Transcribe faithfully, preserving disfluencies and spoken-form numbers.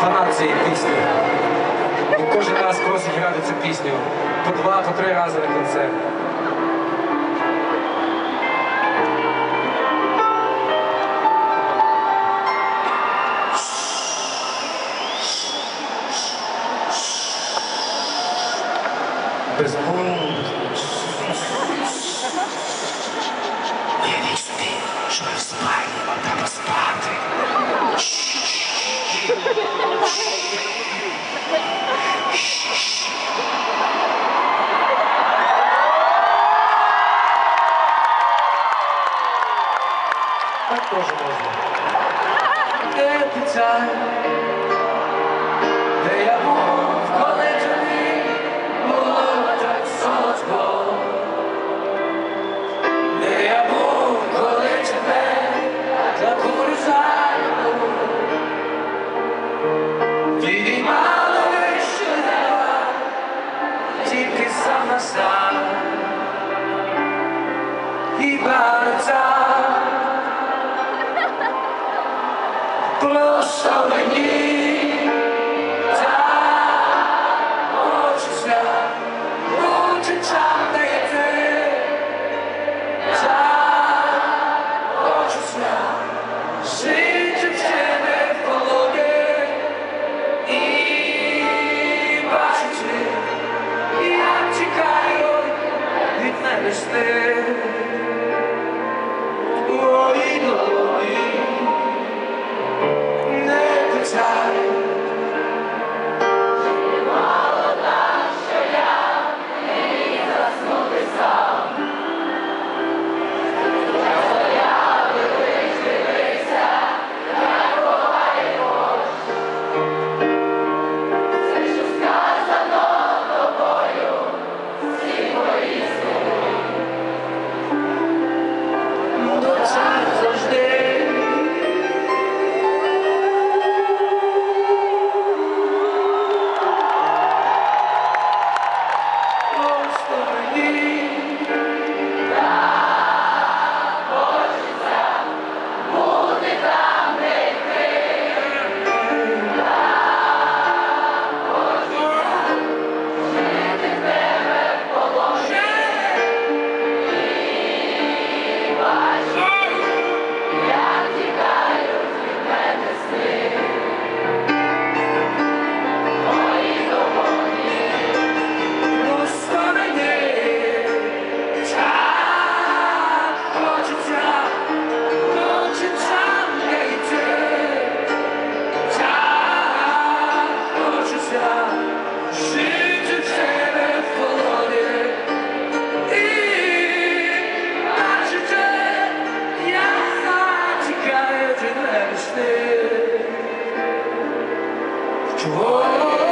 фанат цієї пісні. І кожен раз просить грати цю пісню по два, по три рази на концерт. Без мови. Уявіть собі, що ви в спальні, вам треба спати. Так теж можна. Every time, де я був, коли тобі було так солодко. Де я був, коли тебе таку різаю. Підіймало вище неба, тільки сам на сам. Хіба не так? Просто мені так хочеться бути там, де є ти. Так хочеться жити в тебе в полоні і бачити, як тікаю від мене сни. Ой, долоні. Whoa.